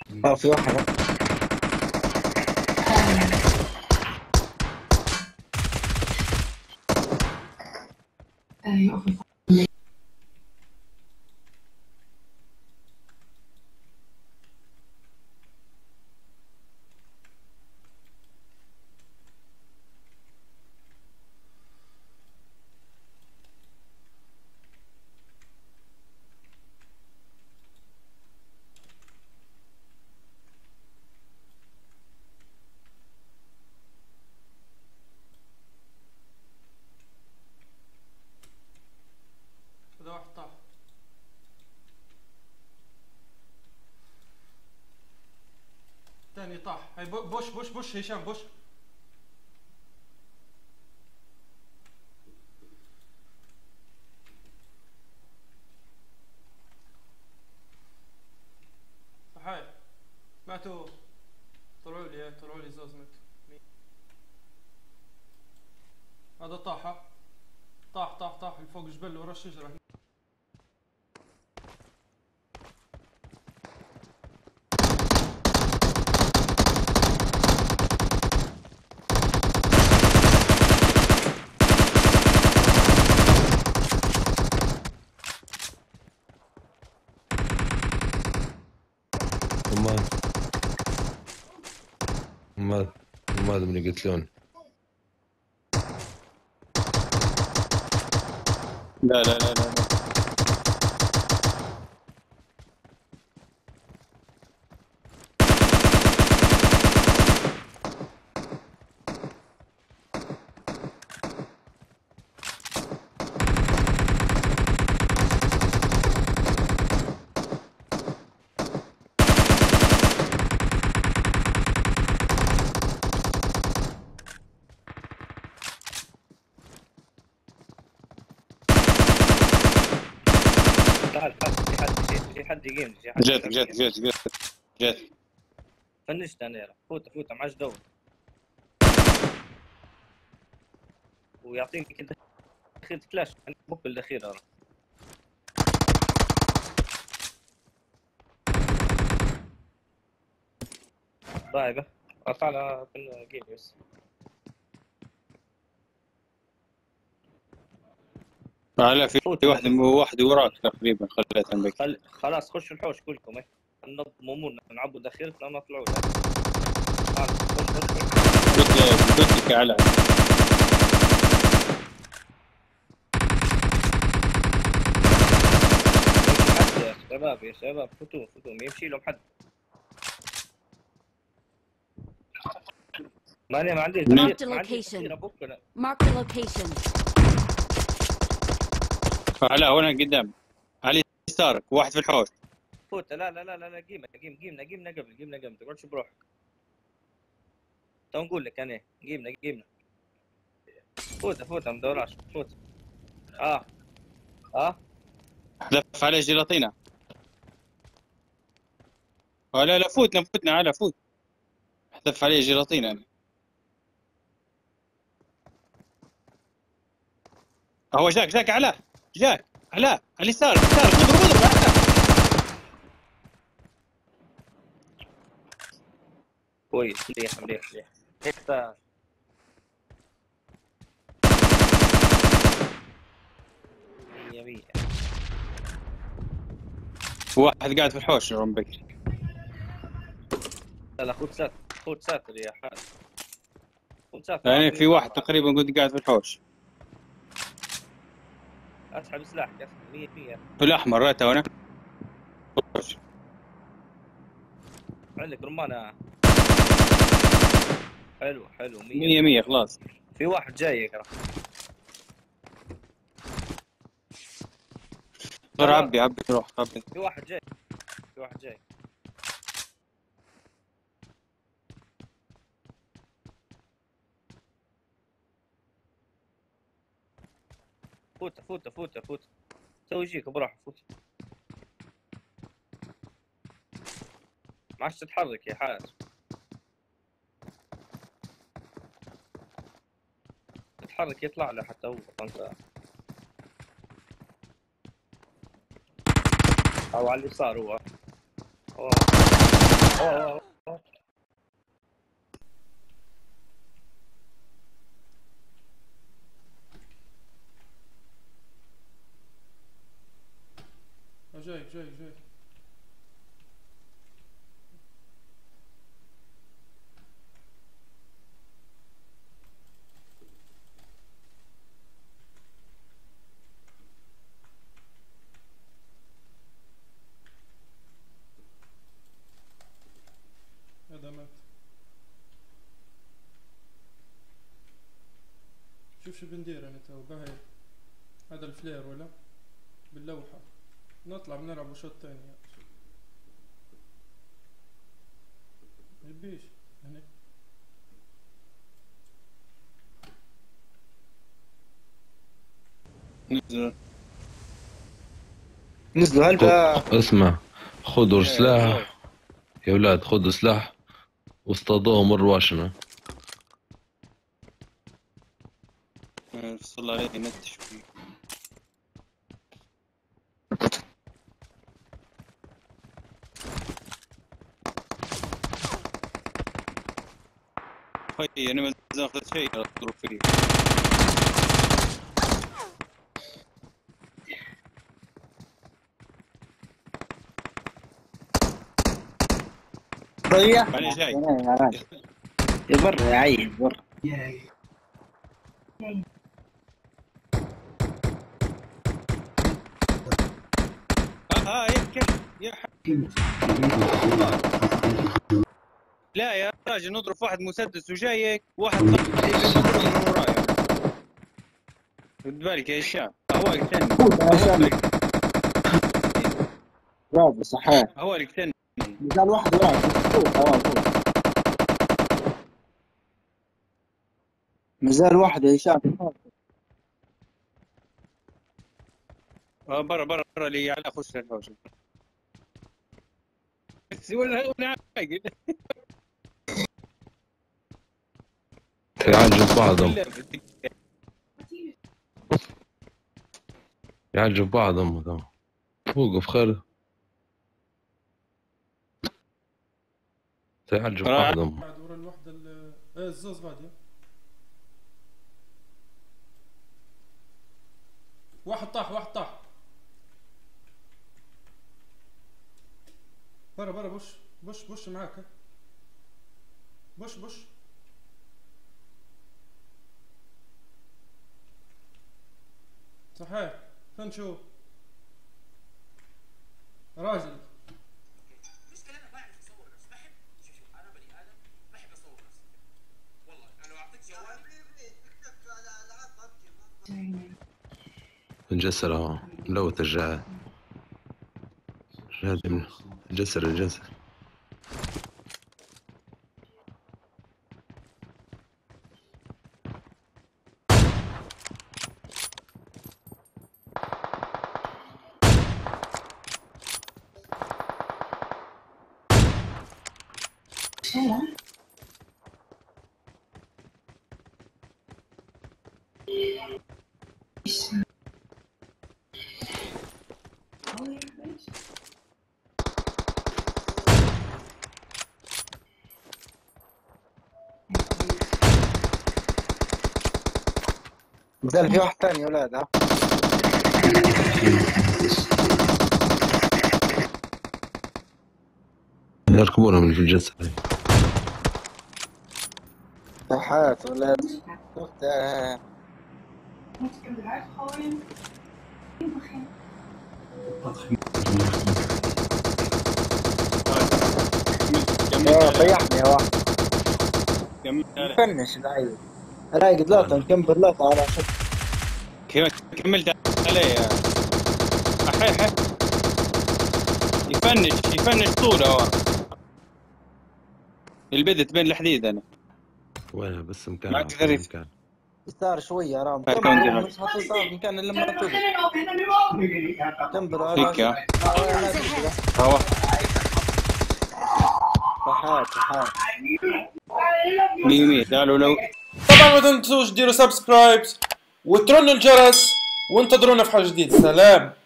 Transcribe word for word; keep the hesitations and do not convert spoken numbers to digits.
اه في واحد. هذا واحد طاح. ثاني طاح. هاي بوش بوش بوش هشام بوش. هاي ماتوا. طلعوا لي طلعوا لي زوز ماتوا. هذا طاح ها. طاح طاح طاح فوق جبل ورا الشجرة. امال امال امال من يقتلون. لا لا لا لا لا. تعال تعال في حد في في حد يقيم في حد جات جات جات جات جات. فنشت انا يلا فوت فوت معاش دور ويعطيك انت اخير فلاش بوب الاخير هذا. طيب طالع في الجيم بس. آه لا في فوت واحد واحد وراك تقريبا خليتها بك. خل... خلاص خشوا الحوش كلكم ايه ننظموا امورنا نعبوا داخل لا نطلعوا. تعال خش خش خش. قلت قلت لك على يا شباب يا شباب فوتوا فوتوا ما يمشي لهم حد. ما انا ما عندي Marked a ما عندي location. تفكير ابوك انا. Marked a location. على هنا قدام على يسارك واحد في الحوش. فوت لا لا لا لا لا قيمه قيم قيمنا قيمنا قبل قيمنا قبل ما تقعدش بروحك. تو نقول لك انا قيمنا قيمنا. فوت فوت ما تدوراش فوت. اه اه لف عليه جيلاطينه. آه لا لا فوتنا فوتنا على فوت. لف عليه جيلاطينه أنا. هو جاك جاك على جاك على على اليسار اليسار اضرب اضرب. كويس مليح مليح مليح هيك. مية مية. واحد قاعد في الحوش يا رمبك. لا لا خذ ساتر خذ ساتر يا حاج خذ ساتر. يعني في واحد تقريبا قلت قاعد في الحوش. اسحب سلاحك اسحب مية مية. في الاحمر رايته هنا. عندك رمانة. حلو حلو مية مية مية خلاص. في واحد جاي يقرا. غير عبي عبي روح عبي. في واحد جاي في واحد جاي. فوت فوت فوت فوت سوي يجيك براحة فوت. ما عادش تتحرك يا حاج. تتحرك يطلع له حتى هو انت. او على اليسار هو. اوه جايك جايك جايك. هذا مات. شوف شو بندير انا تو باهي. هذا الفلير ولا باللوحة. نطلع بنلعب شوط تاني يعني. ميبيش هني. نزلوا نزلوا هلبا. اسمع، خذوا سلاح يا ولاد، خذوا سلاح واصطادوهم الرواشنة. فصل عليه نتش فيه. هاي انا ما اخذت شيء اضرب فيه. ضيع انا جاي يا برا يا عيل برا. ها يحكي يا حبيبي. لا يا راجل نضرب واحد مسدس وجايك واحد طلع من ورايا. خد بالك يا هشام. هوالك ثاني. برافو صحيح. هوالك ثاني. مثال واحد وراك. فوق هوا فوق. مازال واحد يا هشام. اه برا برا برا اللي على خش الحوش. ولا انا عاقل. يعجب بعضهم يعجب بعضهم. وقف خير. يعجب بعضهم. بعد ورا الوحدة ال ايه الزوز بعد. واحد طاح واحد طاح. برا برا بش بش بش معاك. بش بش. صحيح. فين شو راجل. المشكلة انا بعرف اصور نفسي. بحب شوف شوف انا بني ادم بحب اصور نفسي. والله انا لو اعطيك جوالي نجسر اهو ملوت الجهاد. جهاد جسر الجسر. مازال في واحد ثاني يا ولاد. ها يركبونهم اللي في الجسر. صحات ولاد. ضيعني يا واحد. فنش العيب. رايق ثلاثة نكمل ثلاثة على شكل. كملت عليه يا احي احي. يفنش يفنش طوله هو. البدت بين الحديد انا. وينها بس مكان. ما تقدر مكان. يسار شوية رام. كمل مش حتصار مكان الا لما تضرب. كمل هيك هوا. صحات صحات. مية مية. تعالوا لو طبعا ما تنسوش ديروا سبسكرايب وترنوا الجرس وانتظرونا في حاجة جديدة. سلام.